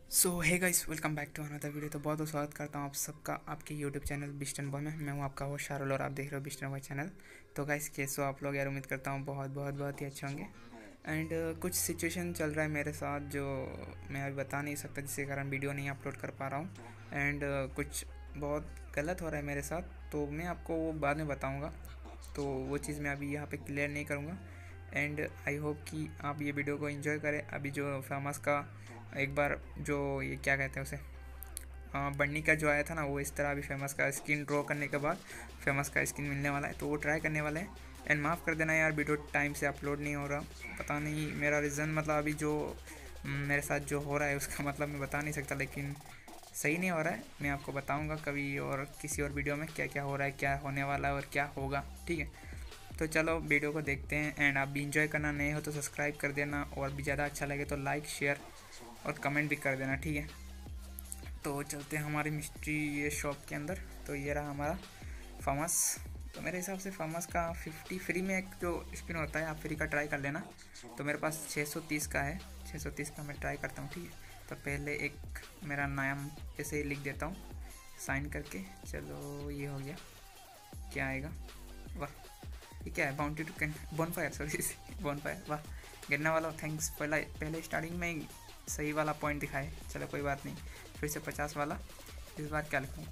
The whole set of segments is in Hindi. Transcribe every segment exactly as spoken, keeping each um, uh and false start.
सो है guys, welcome back to another video. तो बहुत बहुत स्वागत करता हूँ आप सबका आपके यूट्यूब चैनल बिस्टन बॉय में। मैं हूँ आपका होस्ट शारुल और आप देख रहे हो बिस्टन बॉय चैनल। तो गाइस कैसे हो आप लोग यार? उम्मीद करता हूँ बहुत बहुत बहुत ही अच्छे होंगे। एंड uh, कुछ सिचुएशन चल रहा है मेरे साथ जो मैं अभी बता नहीं सकता, जिसके कारण वीडियो नहीं अपलोड कर पा रहा हूँ। एंड uh, कुछ बहुत गलत हो रहा है मेरे साथ, तो मैं आपको वो बाद में बताऊँगा। तो वो चीज़ मैं अभी यहाँ पे क्लियर नहीं करूँगा। एंड आई होप कि आप ये वीडियो को एंजॉय करें। अभी जो फेमस का एक बार जो ये क्या कहते हैं उसे, बन्नी का जो आया था ना, वो इस तरह अभी फेमस का स्किन ड्रॉ करने के बाद फेमस का स्किन मिलने वाला है, तो वो ट्राई करने वाले हैं। एंड माफ़ कर देना यार, वीडियो टाइम से अपलोड नहीं हो रहा। पता नहीं मेरा रीज़न, मतलब अभी जो मेरे साथ जो हो रहा है उसका मतलब मैं बता नहीं सकता, लेकिन सही नहीं हो रहा है। मैं आपको बताऊंगा कभी और किसी और वीडियो में क्या क्या हो रहा है, क्या होने वाला है और क्या होगा, ठीक है। तो चलो वीडियो को देखते हैं। एंड आप भी इंजॉय करना, नए हो तो सब्सक्राइब कर देना, और भी ज़्यादा अच्छा लगे तो लाइक शेयर और कमेंट भी कर देना, ठीक है। तो चलते हैं हमारी मिस्ट्री ये शॉप के अंदर। तो ये रहा हमारा फार्मस। तो मेरे हिसाब से फार्मस का फिफ्टी फ्री में एक जो स्पिन होता है, आप फ्री का ट्राई कर लेना। तो मेरे पास छः सौ तीस का है, छः सौ तीस का मैं ट्राई करता हूँ, ठीक है। तो पहले एक मेरा नाम ऐसे ही लिख देता हूँ साइन करके। चलो ये हो गया, क्या आएगा? वाह, ये क्या है? Bounty token bonfire, sorry bonfire. वाह, गिरने वाला, थैंक्स। पहला पहले स्टार्टिंग में सही वाला पॉइंट दिखाए, चलो कोई बात नहीं। फिर से पचास वाला। इस बार क्या लिखूँ?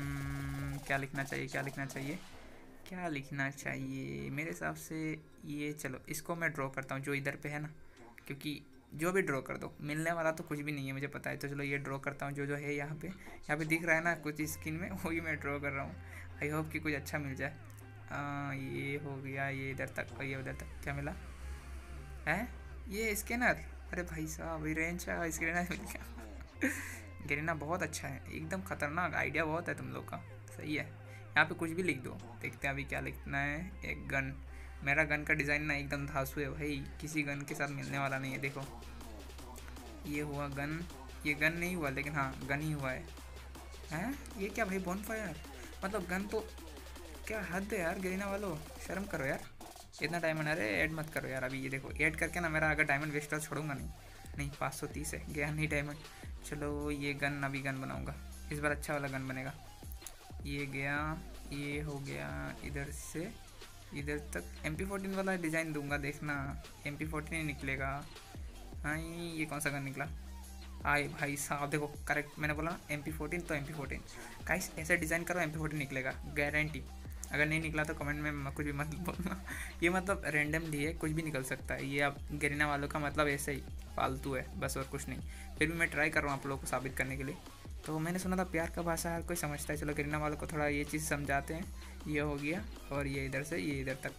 क्या लिखना चाहिए, क्या लिखना चाहिए, क्या लिखना चाहिए? मेरे हिसाब से ये, चलो इसको मैं ड्रॉ करता हूँ जो इधर पे है ना, क्योंकि जो भी ड्रॉ कर दो, मिलने वाला तो कुछ भी नहीं है मुझे पता है। तो चलो ये ड्रॉ करता हूँ जो जो है यहाँ पे। यहाँ पे दिख रहा है ना कुछ स्किन में, वही मैं ड्रॉ कर रहा हूँ। आई होप कि कुछ अच्छा मिल जाए। आ, ये हो गया, ये इधर तक और ये उधर तक। क्या मिला है? ये स्कैनर। अरे भाई साहब, ये रेंज का स्कैनर मिल गया। गिरना बहुत अच्छा है, एकदम खतरनाक आइडिया बहुत है तुम लोग का, सही है। यहाँ पे कुछ भी लिख दो, देखते हैं अभी क्या लिखना है। एक गन। मेरा गन का डिज़ाइन ना एकदम धांसू है भाई, किसी गन के साथ मिलने वाला नहीं है। देखो ये हुआ गन, ये गन नहीं हुआ लेकिन हाँ गन ही हुआ है। हैं ये क्या भाई? बोनफायर मतलब गन तो, क्या हद है यार गिरना वालों, शर्म करो यार। इतना डायमंड, अरे ऐड मत करो यार। अभी ये देखो ऐड करके ना मेरा अगर डायमंड वेस्ट हो छोड़ूंगा नहीं। नहीं, पाँच सौ तीस है, गया नहीं डायमंड। चलो ये गन, अभी गन बनाऊंगा, इस बार अच्छा वाला गन बनेगा। ये गया, ये हो गया, इधर से इधर तक एम पी फोर्टीन वाला डिज़ाइन दूंगा, देखना एम पी फोर्टीन ही निकलेगा। हाँ ये कौन सा गन निकला? आए भाई साहब, देखो करेक्ट मैंने बोला ना, एम पी फोर्टीन तो एम पी फोर्टीन। गाइस ऐसे डिज़ाइन करो, एम पी फोर्टीन निकलेगा गारंटी। अगर नहीं निकला तो कमेंट में कुछ भी मत बोलना। ये मतलब रैंडमली है, कुछ भी निकल सकता है। ये अब गिरना वालों का मतलब ऐसे ही फालतू है बस, और कुछ नहीं। फिर भी मैं ट्राई कर रहा हूँ आप लोगों को साबित करने के लिए। तो मैंने सुना था प्यार का भाषा हर कोई समझता है, चलो गिरना वालों को थोड़ा ये चीज़ समझाते हैं। ये हो गया, और ये इधर से ये इधर तक।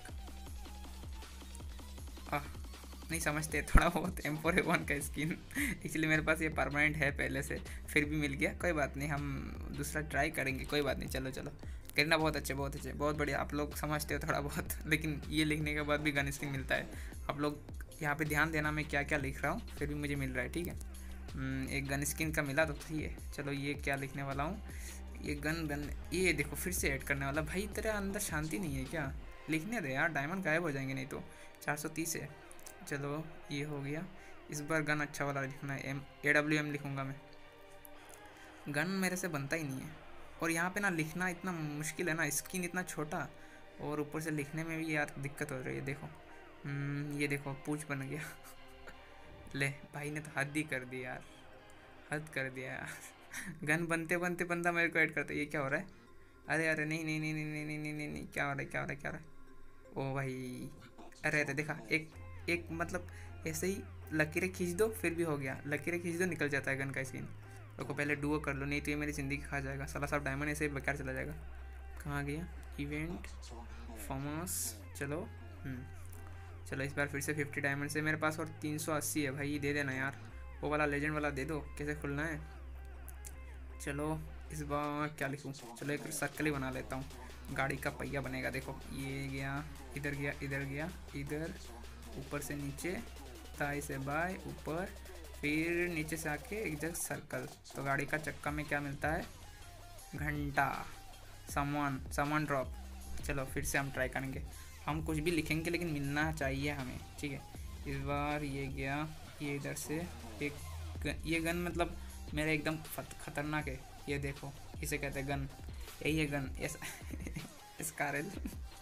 आह, नहीं समझते थोड़ा बहुत। एम फोर ए वन का स्किन एक्चुअली मेरे पास ये परमानेंट है पहले से, फिर भी मिल गया, कोई बात नहीं, हम दूसरा ट्राई करेंगे, कोई बात नहीं। चलो चलो, करना बहुत अच्छे, बहुत अच्छे, बहुत बढ़िया। आप लोग समझते हो थोड़ा बहुत, लेकिन ये लिखने के बाद भी गन स्किन मिलता है। आप लोग यहाँ पे ध्यान देना मैं क्या क्या लिख रहा हूँ, फिर भी मुझे मिल रहा है, ठीक है। एक गन स्किन का मिला तो सही है। चलो ये क्या लिखने वाला हूँ, ये गन गन, ये देखो फिर से ऐड करने वाला। भाई तेरे अंदर शांति नहीं है क्या? लिखने दे यार, डायमंड गायब हो जाएंगे नहीं तो। चार सौ तीस है। चलो ये हो गया, इस बार गन अच्छा वाला लिखना है, एम ए डब्ल्यू एम लिखूँगा मैं। गन मेरे से बनता ही नहीं है, और यहाँ पे ना लिखना इतना मुश्किल है ना, स्किन इतना छोटा, और ऊपर से लिखने में भी यार दिक्कत हो रही है। देखो ये देखो पूछ बन गया। ले भाई ने तो हद ही कर दी यार, हद कर दिया यार। गन बनते बनते बंदा मेरे को ऐड करता है, ये क्या हो रहा है? अरे अरे नहीं नहीं नहीं नहीं नहीं नहीं नहीं नहीं नहीं, क्या हो रहा है, क्या हो रहा है, क्या हो रहा है? ओ भाई, अरे अरे देखा, एक एक मतलब ऐसे ही लकीरें खींच दो फिर भी हो गया, लकीरें खींच दो निकल जाता है गन का स्किन। तो पहले डुओ कर लो, नहीं तो ये मेरी ज़िंदगी खा जाएगा साला, सब डायमंड ऐसे ही बेकार चला जाएगा। कहाँ गया इवेंट फॉर्मस? चलो चलो इस बार फिर से फिफ्टी डायमंड से मेरे पास, और तीन सौ अस्सी है भाई, दे देना यार, वो वाला लेजेंड वाला दे दो। कैसे खुलना है? चलो इस बार क्या लिखूँ? चलो एक सर्कल ही बना लेता हूँ, गाड़ी का पहिया बनेगा। देखो ये गया, इधर गया, इधर गया, इधर, ऊपर से नीचे, दाएं से बाएं, ऊपर, फिर नीचे से आके एक जगह सर्कल। तो गाड़ी का चक्का में क्या मिलता है? घंटा, सामान, सामान ड्रॉप। चलो फिर से हम ट्राई करेंगे, हम कुछ भी लिखेंगे लेकिन मिलना चाहिए हमें, ठीक है। इस बार ये गया, ये इधर से एक, ये गन मतलब मेरा एकदम खतरनाक है। ये देखो, इसे कहते हैं गन, यही है गन। एस स्कारल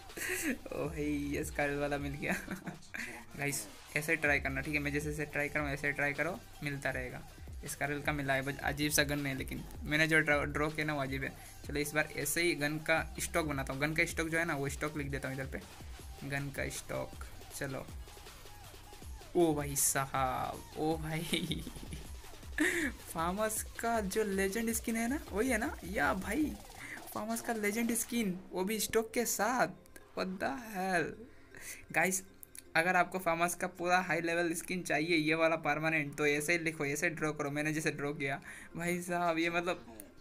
ओ भाई स्कारल वाला मिल गया। गाइस ऐसे ट्राई करना, ठीक है? मैं जैसे ऐसे ट्राई करूँ ऐसे ट्राई करो, मिलता रहेगा। स्कारल का मिला है, बस अजीब सा गन है, लेकिन मैंने जो ड्रॉ किया ना वो अजीब है। चलो इस बार ऐसे ही गन का स्टॉक बनाता हूँ। गन का स्टॉक जो है ना वो स्टॉक लिख देता हूँ इधर पे, गन का स्टॉक। चलो ओ भाई साहब, ओ भाई फार्मस का जो लेजेंड स्किन है ना वही है ना, या भाई फार्मस का लेजेंड स्किन, वो भी स्टॉक के साथ। व्हाट द हेल गाइस, अगर आपको फार्मस का पूरा हाई लेवल स्किन चाहिए ये वाला परमानेंट, तो ऐसे ही लिखो, ऐसे ड्रॉ करो, मैंने जैसे ड्रॉ किया। भाई साहब ये मतलब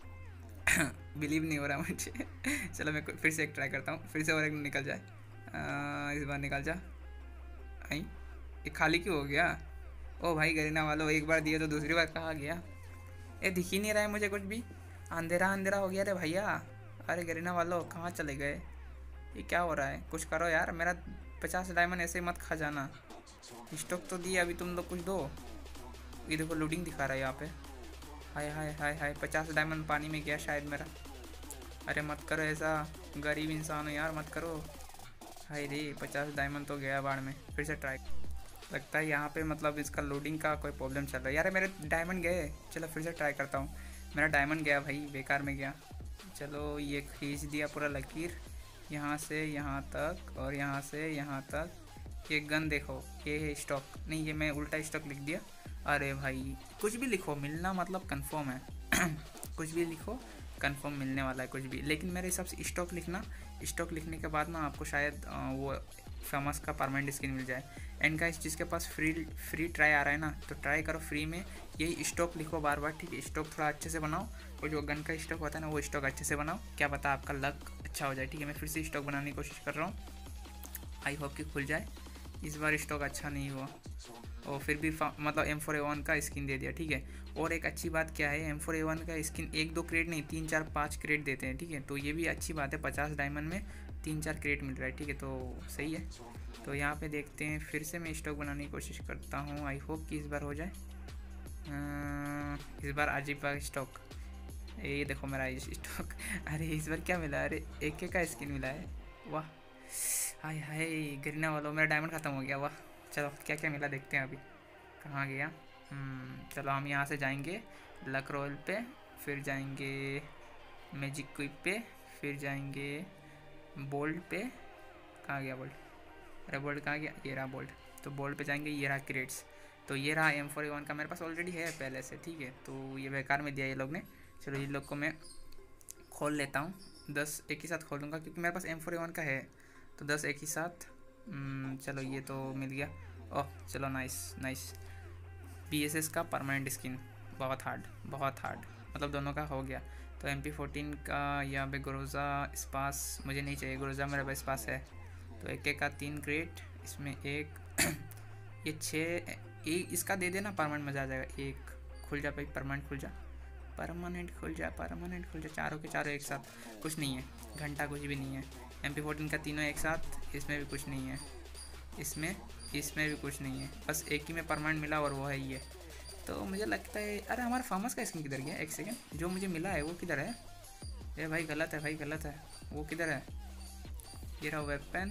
बिलीव नहीं हो रहा मुझे। चलो मैं फिर से एक ट्राई करता हूँ, फिर से और एक निकल जाए। आ, इस बार निकल जा। आई ये खाली क्यों हो गया? ओ भाई गरीना वालों, एक बार दिए तो दूसरी बार कहाँ गया? ये दिख ही नहीं रहा है मुझे कुछ भी, अंधेरा अंधेरा हो गया रे भैया। अरे गरीना वालों कहाँ चले गए? ये क्या हो रहा है? कुछ करो यार, मेरा पचास डायमंड ऐसे मत खा जाना। स्टॉक तो दिया, अभी तुम लोग कुछ दो। ये देखो लूटिंग दिखा रहा है यहाँ पे। हाय हाय हाय हाय, पचास डायमंड पानी में गया शायद मेरा। अरे मत करो ऐसा, गरीब इंसान हो यार, मत करो। हाय रे, पचास डायमंड तो गया बाढ़ में। फिर से ट्राई, लगता है यहाँ पे मतलब इसका लोडिंग का कोई प्रॉब्लम चल रहा है यार। मेरे डायमंड गए। चलो फिर से ट्राई करता हूँ। मेरा डायमंड गया भाई, बेकार में गया। चलो ये खींच दिया पूरा लकीर, यहाँ से यहाँ तक और यहाँ से यहाँ तक। ये गन देखो, ये है स्टॉक, नहीं ये मैं उल्टा स्टॉक लिख दिया। अरे भाई कुछ भी लिखो, मिलना मतलब कंफर्म है। कुछ भी लिखो, कंफर्म मिलने वाला है कुछ भी। लेकिन मेरे हिसाब से स्टॉक लिखना, स्टॉक लिखने के बाद ना आपको शायद वो फेमस का परमानेंट स्किन मिल जाए। एंड गाइस जिसके पास फ्री फ्री ट्राई आ रहा है ना, तो ट्राई करो फ्री में, यही स्टॉक लिखो बार बार, ठीक है? स्टॉक थोड़ा अच्छे से बनाओ, और जो गन का स्टॉक होता है ना वो स्टॉक अच्छे से बनाओ, क्या पता आपका लक अच्छा हो जाए, ठीक है? मैं फिर से स्टॉक बनाने की कोशिश कर रहा हूँ, आई होप कि खुल जाए। इस बार स्टॉक अच्छा नहीं हुआ, और फिर भी मतलब एम फोर ए वन का स्किन दे दिया, ठीक है? और एक अच्छी बात क्या है, एम फोर ए वन का स्किन एक दो क्रेट नहीं, तीन चार पाँच क्रेट देते हैं, ठीक है? तो ये भी अच्छी बात है, पचास डायमंड में तीन चार क्रेट मिल रहा है, ठीक है? तो सही है। तो यहाँ पे देखते हैं, फिर से मैं स्टॉक बनाने की कोशिश करता हूँ, आई होप कि इस बार हो जाए। आ, इस बार अजीब का स्टॉक, ये देखो मेरा स्टॉक। अरे इस बार क्या मिला? अरे एक के का स्किन मिला है, वाह। हाय हाय गरीना वालों, मेरा डायमंड ख़त्म हो गया, वाह। चलो क्या क्या मिला देखते हैं अभी, कहाँ गया? चलो हम यहाँ से जाएंगे लक रॉयल पे, फिर जाएंगे मैजिक क्विप पे, फिर जाएंगे बोल्ड पे। कहाँ गया बोल्ड? अरे बोल्ड कहाँ गया? ये रहा बोल्ड। तो बोल्ड पे जाएंगे, ये रहा क्रेट्स। तो ये रहा एम फोर ए वन का, मेरे पास ऑलरेडी है पहले से, ठीक है? तो ये बेकार में दिया ये लोग ने। चलो ये लोग को मैं खोल लेता हूँ, दस एक ही साथ खोलूँगा क्योंकि मेरे पास एम फोर ए वन का है, तो दस एक ही साथ। चलो ये तो मिल गया। ओह चलो nice nice. B S S का परमानेंट स्किन, बहुत हार्ड बहुत हार्ड, मतलब दोनों का हो गया। तो एम पी फोर्टीन का यहाँ पे ग्रोजा स्पास मुझे नहीं चाहिए, ग्रोजा मेरे पास पास है। तो एक एक का तीन क्रेट, इसमें एक ये छः, एक इसका दे देना परमानेंट, मज़ा आ जाएगा। एक खुल जा भाई, परमानेंट खुल जा, परमानेंट खुल जा, परमानेंट खुल जा। चारों के चारों एक साथ, कुछ नहीं है, घंटा कुछ भी नहीं है। एम पी फोर्टीन का तीनों एक साथ, इसमें भी कुछ नहीं है, इसमें इसमें भी कुछ नहीं है, बस एक ही में परमानेंट मिला और वो है ये। तो मुझे लगता है, अरे हमारा फार्मस का स्किन किधर गया? एक सेकेंड, जो मुझे मिला है वो किधर है? ये भाई गलत है, भाई गलत है, वो किधर है? ये रहा वेपन,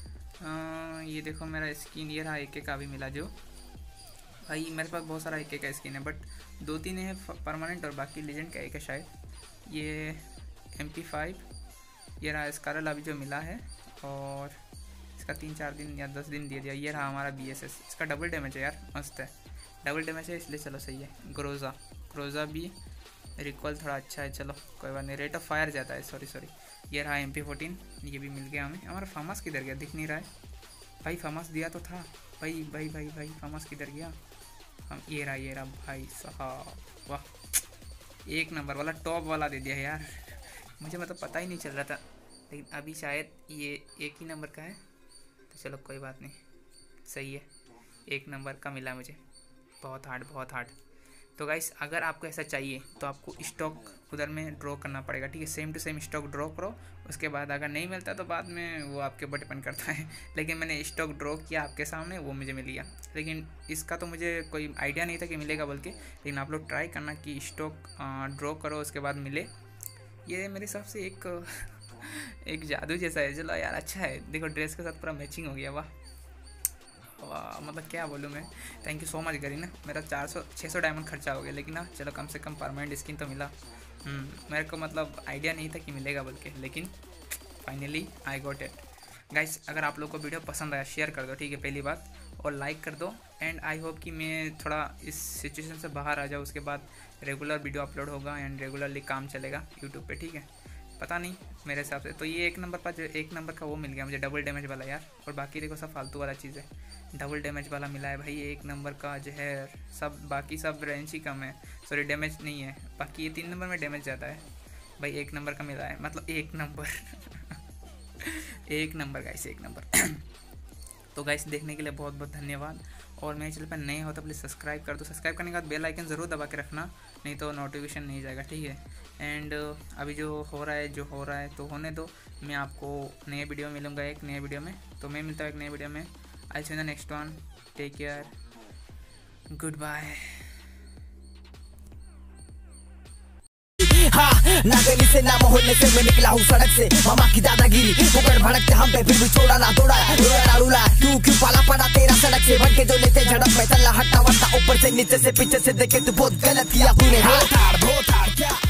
ये देखो मेरा स्किन, ये रहा एक का भी मिला। जो भाई मेरे पास बहुत सारा एक का स्किन है, बट दो तीन है परमानेंट और बाकी लेजेंड का एक है शायद। ये एम पी फाइव, ये रहा स्कारल अभी जो मिला है, और इसका तीन चार दिन या दस दिन दे दिया। ये रहा हमारा बी एस एस, इसका डबल डैमेज है यार, मस्त है, डबल डैमेज है इसलिए चलो सही है। ग्रोजा ग्रोजा भी रिकॉल थोड़ा अच्छा है, चलो कोई बात नहीं। रेट ऑफ फायर ज़्यादा है, सॉरी सॉरी। ये रहा एम पी फोर्टीन, ये भी मिल गया हमें। हमारा फार्मस किधर गया? दिख नहीं रहा है भाई, फार्मस दिया तो था भाई भाई भाई भाई फार्मस किधर गया? हम ये रहा ये रहा भाई साहब, वाह, एक नंबर वाला टॉप वाला दे दिया यार। मुझे मतलब पता ही नहीं चल रहा था, लेकिन अभी शायद ये एक ही नंबर का है, तो चलो कोई बात नहीं, सही है, एक नंबर का मिला मुझे। बहुत हार्ड बहुत हार्ड। तो गाइस अगर आपको ऐसा चाहिए तो आपको स्टॉक उधर में ड्रॉ करना पड़ेगा, ठीक है। Same to same stock draw करो, उसके बाद अगर नहीं मिलता तो बाद में वो आपके ऊपर डिपेंड करता है। लेकिन मैंने स्टॉक ड्रॉ किया आपके सामने, वो मुझे मिल गया। लेकिन इसका तो मुझे कोई आइडिया नहीं था कि मिलेगा बोल के, लेकिन आप लोग ट्राई करना कि स्टॉक ड्रॉ करो उसके बाद मिले। ये मेरे हिसाब से एक एक जादू जैसा है। चलो यार अच्छा है, देखो ड्रेस के साथ पूरा मैचिंग हो गया। वाह वाह, मतलब क्या बोलूँ मैं। Thank you so much Kareena, मेरा चार सौ छः सौ डायमंड खर्चा हो गया, लेकिन ना चलो कम से कम परमानेंट स्किन तो मिला। मेरे को मतलब आइडिया नहीं था कि मिलेगा बोल के, लेकिन finally I got it. Guys अगर आप लोग को वीडियो पसंद आया शेयर कर दो, ठीक है पहली बात, और लाइक कर दो। एंड आई होप कि मैं थोड़ा इस सिचुएशन से बाहर आ जाऊँ, उसके बाद रेगुलर वीडियो अपलोड होगा एंड रेगुलरली काम चलेगा यूट्यूब पे, ठीक है। पता नहीं मेरे हिसाब से तो ये एक नंबर पर जो एक नंबर का वो मिल गया मुझे, डबल डैमेज वाला यार। और बाकी देखो सब फालतू वाला चीज़ है, डबल डैमेज वाला मिला है भाई एक नंबर का जहर। सब बाकी सब रेंज ही कम है, सॉरी डैमेज नहीं है, बाकी ये तीन नंबर में डैमेज ज़्यादा है भाई। एक नंबर का मिला है, मतलब एक नंबर एक नंबर गाइस, एक नंबर। तो गाइस देखने के लिए बहुत बहुत धन्यवाद। और मेरे चैनल पर नए हो तो प्लीज़ सब्सक्राइब कर दो। सब्सक्राइब करने के बाद बेल आइकन ज़रूर दबा के रखना, नहीं तो नोटिफिकेशन नहीं जाएगा, ठीक है। एंड अभी जो हो रहा है जो हो रहा है तो होने दो, मैं आपको नए वीडियो मिलूँगा एक नए वीडियो में। तो मैं मिलता हूँ एक नए वीडियो में। I see you in the next one, take care, goodbye. हाँ, ना गली से ना मोहल्ले से मैं निकला हूँ सड़क से। मामा की दादागिरी मुकर भड़कते हम पे, फिर भी छोड़ा ना तोड़ा, रोया ना रुला। क्यों क्यों पाला पड़ा तेरा सड़क से, भटके जो लेते झड़प में चला हट्टा वट्टा, ऊपर से नीचे से पीछे से देखे तो बहुत गलत किया तूने। हाँ, ताड़, धो ताड़ क्या